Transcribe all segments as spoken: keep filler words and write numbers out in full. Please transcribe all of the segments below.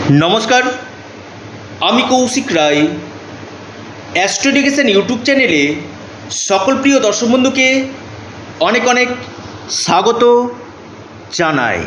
नमस्कार आमी Kaushik Roy astro education YouTube चैनेले सकल प्रिय दर्शक बंधु के अनेक अनेक स्वागत जानाई।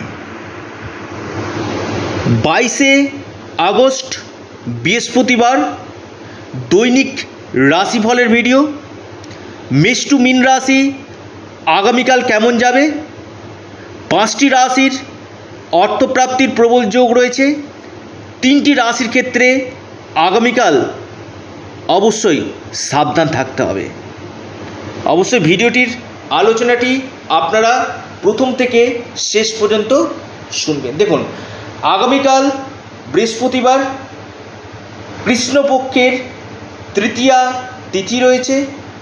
बाईसे आगस्ट बृहस्पतिवार दैनिक राशिफलेर भिडियो। मेष टू मीन राशि आगामीकाल केमन जाबे, पाँचटी राशिर अर्थप्राप्तिर प्रबल योग रयेछे। तीनटी राशिर क्षेत्रे आगामीकाल अवश्यई साबधान थाकते हबे। अवश्य भिडियोटिर आलोचनाटी आपनारा प्रथम थेके शेष पर्यन्त शुनबेन। देखुन आगामीकाल बृहस्पतिवार कृष्णपक्षेर तृतीया तिथि रयेछे।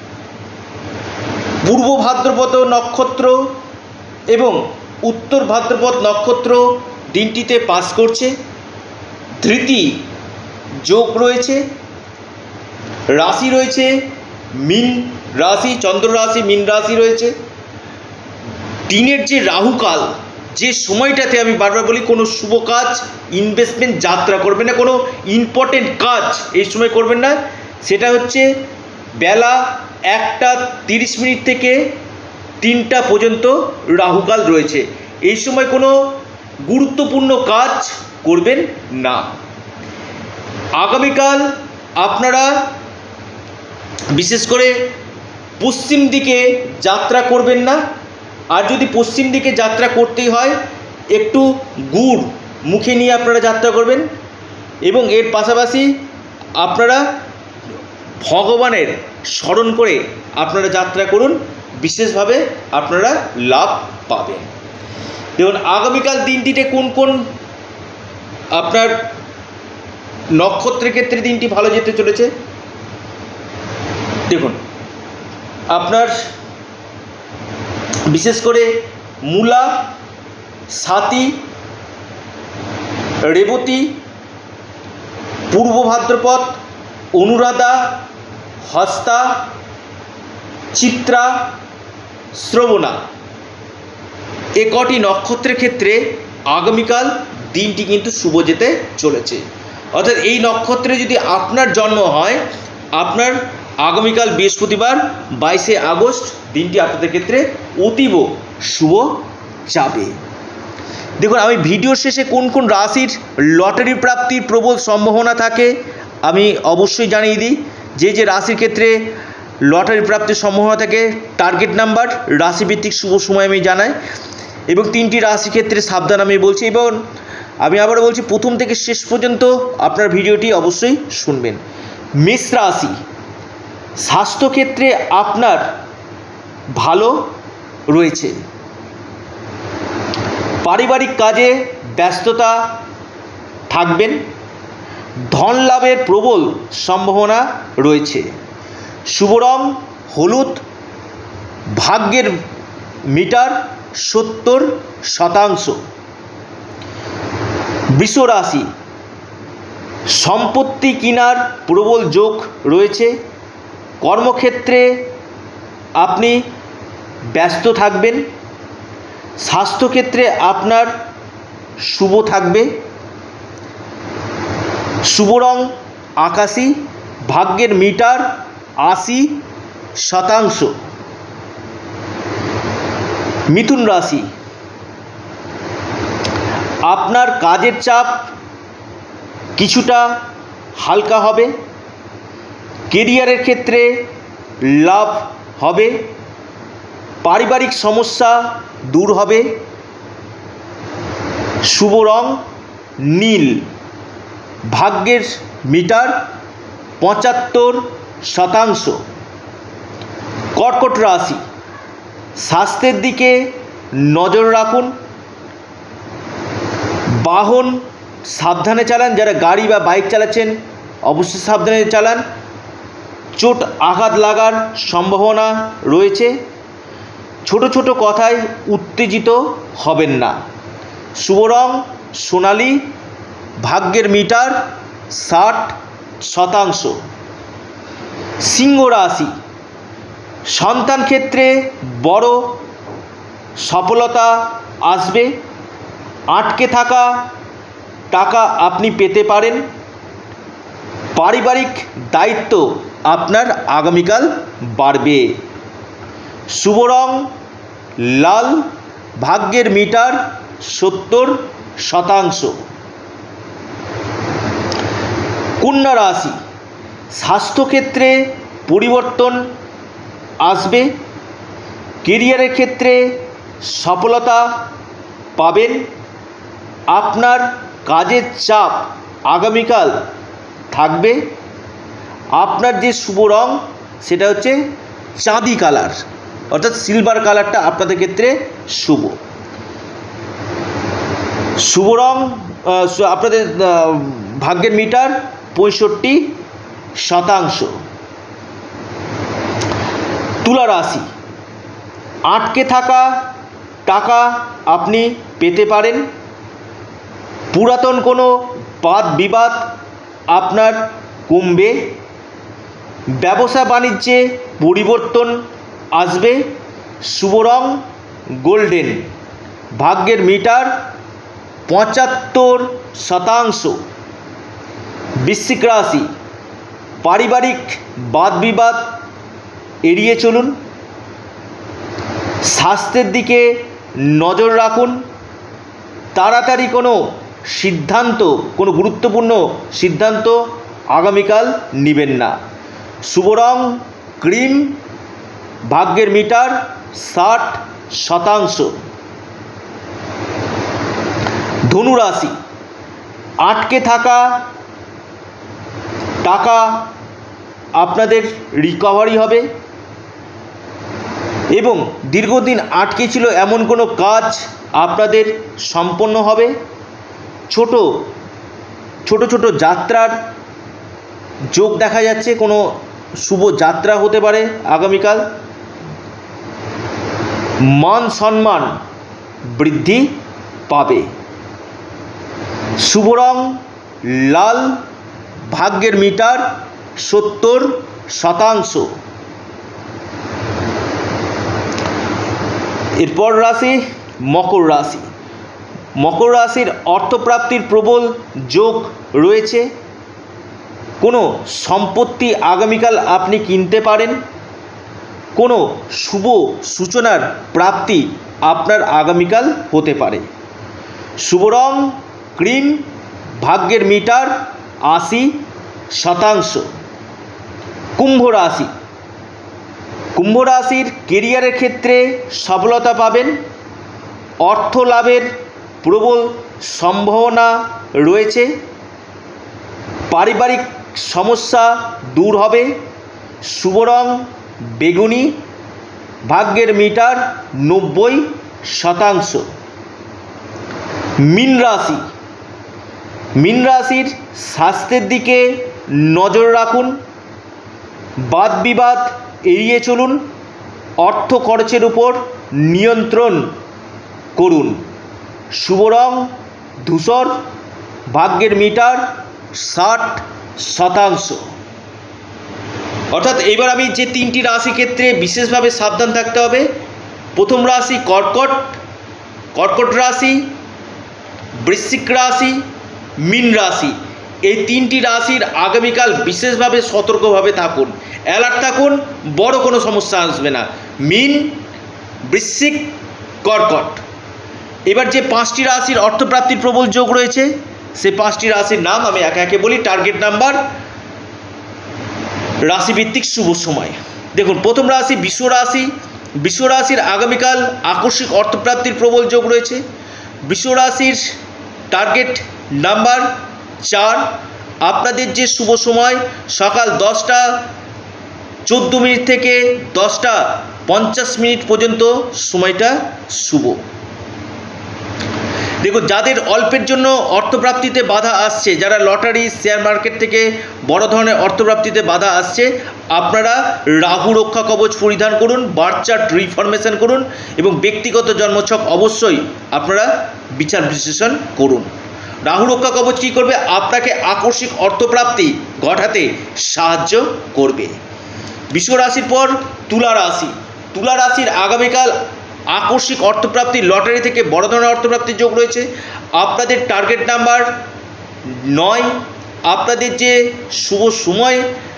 पूर्व भाद्रपद नक्षत्र एवं उत्तर भाद्रपद नक्षत्र दिनटीते पास करछे। धृति जोग रयेछे। राशि रयेछे मीन राशि, चंद्र राशि मीन राशि रयेछे। दिनेर जे राहुकाल, जे समयटाते आमी बारबार बोली कोनो शुभ काज, इनभेस्टमेंट यात्रा करबेन ना, कोनो इम्पोर्टेंट काज এই সময় করবেন না। সেটা হচ্ছে বেলা একটা তিরিশ মিনিট থেকে তিনটা পর্যন্ত রাহুকাল রয়েছে। এই সময় কোনো গুরুত্বপূর্ণ কাজ করবেন না। আগামীকাল আপনারা বিশেষ করে পশ্চিম দিকে যাত্রা করবেন না। আর যদি পশ্চিম দিকে যাত্রা করতেই হয় একটু গুড় মুখে নিয়ে আপনারা যাত্রা করবেন এবং এর পাশাপাশি আপনারা ভগবানের স্মরণ করে আপনারা যাত্রা করুন, বিশেষভাবে আপনারা লাভ পাবেন। দেখুন আগামীকাল দিনটিতে কোন কোন আপনার নক্ষত্রের ক্ষেত্রে দিনটি ভালো যেতে চলেছে। দেখুন আপনার বিশেষ করে মূলা, সাথী, রেবতী, পূর্ব ভাদ্রপদ, অনুরাধা, হস্তা, চিত্রা, শ্রবণা এ কটি নক্ষত্রের ক্ষেত্রে আগামীকাল দিনটি কিন্তু শুভ যেতে চলেছে। অর্থাৎ এই নক্ষত্রে যদি আপনার জন্ম হয়, আপনার আগামীকাল বৃহস্পতিবার বাইশে আগস্ট দিনটি আপনাদের ক্ষেত্রে অতীব শুভ যাবে। দেখুন আমি ভিডিওর শেষে কোন কোন রাশির লটারি প্রাপ্তির প্রবল সম্ভাবনা থাকে আমি অবশ্যই জানিয়ে দিই। যে যে রাশির ক্ষেত্রে লটারি প্রাপ্তির সম্ভাবনা থাকে টার্গেট নাম্বার, রাশিভিত্তিক শুভ সময় আমি জানাই এবং তিনটি রাশির ক্ষেত্রে সাবধান আমি বলছি। এবং আমি আবারও বলছি প্রথম থেকে শেষ পর্যন্ত আপনার ভিডিওটি অবশ্যই শুনবেন। মেষ রাশি, স্বাস্থ্যক্ষেত্রে আপনার ভালো রয়েছে। পারিবারিক কাজে ব্যস্ততা থাকবেন। ধন লাভের প্রবল সম্ভাবনা রয়েছে। শুভ রং হলুদ। ভাগ্যের মিটার সত্তর শতাংশ। বৃষ রাশি, সম্পত্তি কেনার প্রবল যোগ রয়েছে। কর্মক্ষেত্রে আপনি ব্যস্ত থাকবেন। স্বাস্থ্যক্ষেত্রে আপনার শুভ থাকবে। শুভ রং আকাশী। ভাগ্যের মিটার আশি শতাংশ। মিথুন রাশি, আপনার কাজের চাপ কিছুটা হালকা হবে। কেরিয়ারের ক্ষেত্রে লাভ হবে। পারিবারিক সমস্যা দূর হবে। শুভ রং নীল। ভাগ্যের মিটার পঁচাত্তর শতাংশ। কর্কট রাশি, স্বাস্থ্যের দিকে নজর রাখুন। বাহন সাবধানে চালান। যারা গাড়ি বা বাইক চালাচ্ছেন অবশ্যই সাবধানে চালান। চোট আঘাত লাগার সম্ভাবনা রয়েছে। ছোট ছোট কথায় উত্তেজিত হবেন না। শুভ রং সোনালি। ভাগ্যের মিটার ষাট শতাংশ। সিংহ রাশি, সন্তান ক্ষেত্রে বড় সফলতা আসবে। আটকে থাকা টাকা আপনি পেতে পারেন। পারিবারিক দায়িত্ব আপনার আগামীকাল বাড়বে। শুভ রং লাল, ভাগ্যের মিটার সত্তর শতাংশ। কন্যা রাশি, স্বাস্থ্যক্ষেত্রে পরিবর্তন আসবে। কেরিয়ারের ক্ষেত্রে সফলতা পাবেন। আপনার কাজের চাপ আগামীকাল থাকবে। আপনার যে শুভ রং সেটা হচ্ছে চাঁদি কালার, অর্থাৎ সিলভার কালারটা আপনাদের ক্ষেত্রে শুভ। শুভ রং আপনাদের ভাগ্যের মিটার পঁয়ষট্টি শতাংশ। তুলা রাশি, আটকে থাকা টাকা আপনি পেতে পারেন। পুরাতন কোনো বাদ বিবাদ আপনার কমবে। ব্যবসা বাণিজ্যে পরিবর্তন আসবে। শুভ রং গোল্ডেন, ভাগ্যের মিটার পঁচাত্তর শতাংশ। বৃশ্চিক রাশি, পারিবারিক বাদ বিবাদ এড়িয়ে চলুন। স্বাস্থ্যের দিকে নজর রাখুন। তাড়াতাড়ি কোনো সিদ্ধান্ত, কোনো গুরুত্বপূর্ণ সিদ্ধান্ত আগামীকাল নেবেন না। শুভ রং ক্রিম, ভাগ্যের মিটার ষাট শতাংশ। ধনু রাশি, আটকে থাকা টাকা আপনাদের রিকভারি হবে এবং দীর্ঘদিন আটকে ছিল এমন কোনো কাজ আপনাদের সম্পন্ন হবে। ছোট ছোট ছোট যাত্রার যোগ দেখা যাচ্ছে, কোনো শুভ যাত্রা হতে পারে আগামীকাল। মান সম্মান বৃদ্ধি পাবে। শুভ রং লাল, ভাগ্যের মিটার সত্তর শতাংশ। এরপর রাশি মকর রাশি। মকর রাশির অর্থপ্রাপ্তির প্রবল যোগ রয়েছে। কোনো সম্পত্তি আগামীকাল আপনি কিনতে পারেন। কোনো শুভ সূচনার প্রাপ্তি আপনার আগামীকাল হতে পারে। শুভ রং ক্রিম, ভাগ্যের মিটার আশি শতাংশ। কুম্ভ রাশি, কুম্ভ রাশির কেরিয়ারের ক্ষেত্রে সফলতা পাবেন। অর্থ লাভের প্রবল সম্ভাবনা রয়েছে। পারিবারিক সমস্যা দূর হবে। শুভ রং বেগুনি, ভাগ্যের মিটার নব্বই শতাংশ। মীন রাশি, মীন রাশির স্বাস্থ্যের দিকে নজর রাখুন। বাদ বিবাদ এড়িয়ে চলুন। অর্থ খরচের উপর নিয়ন্ত্রণ করুন। শুভ রং ধূসর, ভাগ্যের মিটার ষাট শতাংশ। অর্থাৎ এবার আমি যে তিনটি রাশি ক্ষেত্রে বিশেষভাবে সাবধান থাকতে হবে। প্রথম রাশি কর্কট, কর্কট রাশি, বৃশ্চিক রাশি, মীন রাশি। এই তিনটি রাশির আগামীকাল বিশেষভাবে সতর্কভাবে থাকুন, অ্যালার্ট থাকুন, বড় কোনো সমস্যা আসবে না। মীন, বৃশ্চিক, কর্কট। এবার যে পাঁচটি রাশির অর্থপ্রাপ্তির প্রবল যোগ রয়েছে সে পাঁচটি রাশির নাম আমি একে একে বলি। টার্গেট নাম্বার, রাশিভিত্তিক শুভ সময়। দেখুন, প্রথম রাশি বৃষ রাশি। বৃষ রাশির আগামীকাল আকস্মিক অর্থপ্রাপ্তির প্রবল যোগ রয়েছে। বৃষ রাশির টার্গেট নাম্বার চার। আপনাদের যে শুভ সময় সকাল দশটা চোদ্দো মিনিট থেকে দশটা পঞ্চাশ মিনিট পর্যন্ত সময়টা শুভ। দেখুন, যাদের অল্পের জন্য অর্থপ্রাপ্তিতে বাধা আসছে, যারা লটারি শেয়ার মার্কেট থেকে বড় ধরনের অর্থপ্রাপ্তিতে বাধা আসছে, আপনারা রাহু রক্ষা কবচ পরিধান করুন, বার্থ চার্ট রিফরমেশন করুন এবং ব্যক্তিগত জন্মছক অবশ্যই আপনারা বিচার বিশ্লেষণ করুন। রাহু রক্ষা কবচ কী করবে? আপনাকে আকস্মিক অর্থপ্রাপ্তি ঘটাতে সাহায্য করবে। বৃষ রাশির পর তুলা রাশি। তুলা রাশির আগামীকাল আকস্মিক অর্থপ্রাপ্তি, লটারি থেকে বড় ধরনের অর্থপ্রাপ্তির যোগ রয়েছে। আপনাদের টার্গেট নাম্বার নয় আপনাদের যে শুভ সময়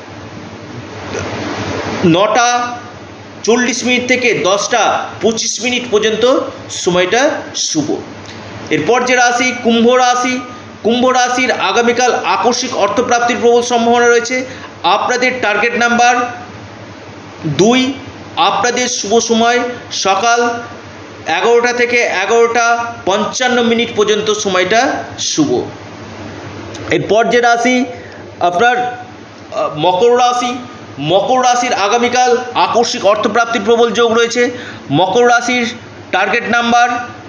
নটা চল্লিশ মিনিট থেকে দশটা পঁচিশ মিনিট পর্যন্ত সময়টা শুভ। এরপর যে রাশি কুম্ভ রাশি, কুম্ভ রাশির আগামীকাল আকস্মিক অর্থপ্রাপ্তির প্রবল সম্ভাবনা রয়েছে। আপনাদের টার্গেট নাম্বার দুই। আপনাদের শুভ সময় সকাল এগারোটা থেকে এগারোটা পঞ্চান্ন মিনিট পর্যন্ত সময়টা শুভ। এরপর যে রাশি আপনার মকর রাশি, মকর রাশির আগামীকাল আকস্মিক অর্থপ্রাপ্তির প্রবল যোগ রয়েছে। মকর রাশির টার্গেট নাম্বার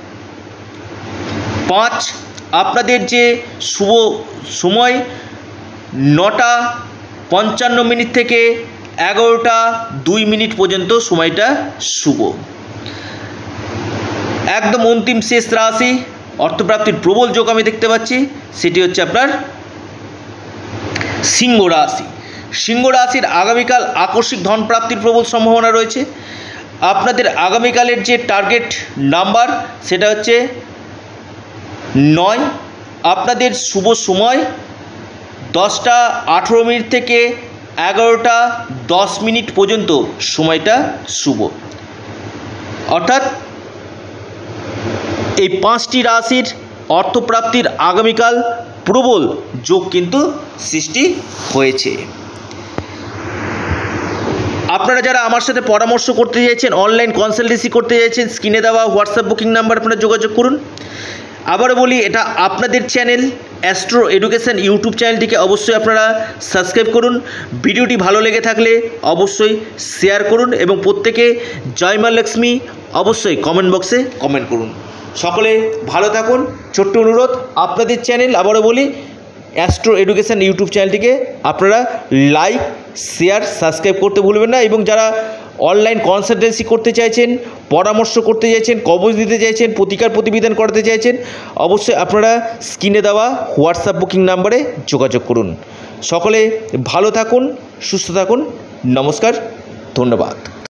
পাঁচ। আপনাদের যে শুভ সময় নটা পঞ্চান্ন মিনিট থেকে এগারোটা দুই মিনিট পর্যন্ত সময়টা শুভ। একদম অন্তিম শেষ রাশি অর্থপ্রাপ্তির প্রবল যোগ আমি দেখতে পাচ্ছি, সেটি হচ্ছে আপনার সিংহ রাশি। সিংহ রাশির আগামীকাল আকস্মিক ধন প্রাপ্তির প্রবল সম্ভাবনা রয়েছে। আপনাদের আগামীকালের যে টার্গেট নাম্বার সেটা হচ্ছে নয়। আপনাদের শুভ সময় দশটা আঠেরো মিনিট থেকে এগারোটা দশ মিনিট পর্যন্ত সময়টা শুভ। অর্থাৎ এই পাঁচটি রাশির অর্থপ্রাপ্তির আগামীকাল প্রবল যোগ কিন্তু সৃষ্টি হয়েছে। আপনারা যারা আমার সাথে পরামর্শ করতে চাইছেন, অনলাইন কনসালটেন্সি করতে চাইছেন, স্ক্রিনে দেওয়া হোয়াটসঅ্যাপ বুকিং নাম্বার আপনারা যোগাযোগ করুন। আবারও বলি, এটা আপনাদের চ্যানেল অ্যাস্ট্রো এডুকেশন ইউটিউব চ্যানেলটিকে অবশ্যই আপনারা সাবস্ক্রাইব করুন। ভিডিওটি ভালো লেগে থাকলে অবশ্যই শেয়ার করুন এবং প্রত্যেকে জয় মা লক্ষ্মী অবশ্যই কমেন্ট বক্সে কমেন্ট করুন। সকলে ভালো থাকুন। ছোট্ট অনুরোধ, আপনাদের চ্যানেল আবারও বলি অ্যাস্ট্রো এডুকেশন ইউটিউব চ্যানেলটিকে আপনারা লাইক শেয়ার সাবস্ক্রাইব করতে ভুলবেন না। এবং যারা অনলাইন কনসালটেন্সি করতে চাইছেন, পরামর্শ করতে চাইছেন, কবজ দিতে চাইছেন, প্রতিকার প্রতিবিধান করাতে চাইছেন, অবশ্যই আপনারা স্ক্রিনে দেওয়া হোয়াটসঅ্যাপ বুকিং নাম্বারে যোগাযোগ করুন। সকলে ভালো থাকুন, সুস্থ থাকুন। নমস্কার, ধন্যবাদ।